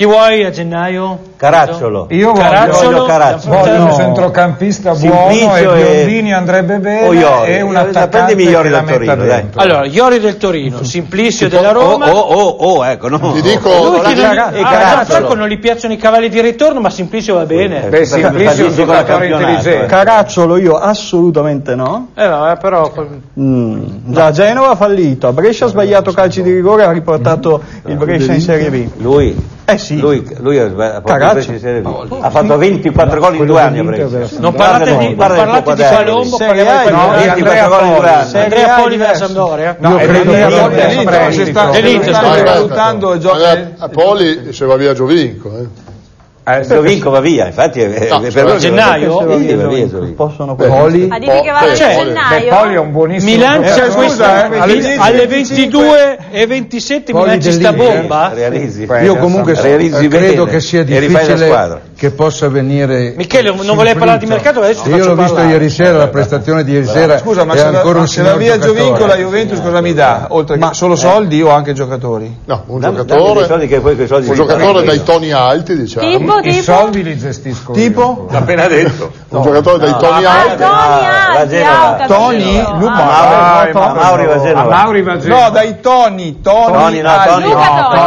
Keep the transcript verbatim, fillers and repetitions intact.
Chi vuoi a gennaio? Caracciolo. Io voglio, Caracciolo, voglio, Caracciolo. voglio un centrocampista buono e Biondini andrebbe bene Iori. e un Eh, attaccante prendi Iori che la del Torino, metta dai. dentro. Allora, Iori del Torino, Simplicio della Oh, Roma. oh, oh, oh, ecco, no. Ti dico, Lui Oh, che non, Caracciolo. ah, Caracciolo. Gianfranco non gli piacciono i cavalli di ritorno, ma Simplicio va bene. Beh, Simplicio è un giocatore intelligente. Caracciolo io assolutamente no. Eh no, eh, però... Mm. Già a Genova ha fallito, a Brescia ha sbagliato calci di rigore, ha riportato il Brescia in Serie B. Lui, Eh sì. lui, lui ha sbagliato, Caracciolo. in Serie B. Ha fatto ventiquattro gol in due anni a Brescia. Non parlate di, non parlate di Palombo, Serie parliamo A, di no, Palombo. di Andrea Poli. Andrea Poli della Sampdoria? No, è credo Andrea che Poli io- adesso dell'Inter, si sta- dell'Inter, sta dell'Inter. rivalutando il gioco. a Poli se va via Giovinco, eh. Eh, Giovinco va via, infatti è, No, è per lui che- gennaio? Sì, va via Giovinco. Possono Poli. Ma dici che va a Beh, Cioè, Beh, gennaio? Poli è un buonissimo Mi lancia giocatore. questa, Scusa, eh, alle, alle ventidue e ventisette mi Poli lanci sta dell'Inter. bomba? Realizzi. Io comunque Realizzi credo bene che sia e rifai la difficile squadra. che possa venire. Michele, non volevi parlare di mercato, adesso ti Io faccio l'ho visto parlare. ieri sera, la prestazione di ieri sera. Scusa, ma è se ancora la, un se la signor via giocatore. Giovinco la Juventus cosa mi dà? Oltre che solo soldi o anche giocatori? No, un Dammi- dammi giocatore, dei soldi che poi quei soldi un si giocatore pagano. dai toni alti, diciamo. Tipo, I tipo? soldi li gestisco Tipo? io. L'ha appena detto. Un giocatore dai toni Ah, alti. Toni la Alti, Genova. ah, ho capito. Toni? Ah. Lupa. Mauri, Dai, Mauri va a A Genova. Mauri va a Genova. No, dai Toni, Toni, Toni, no, Alti. Toni Luca no. Toni.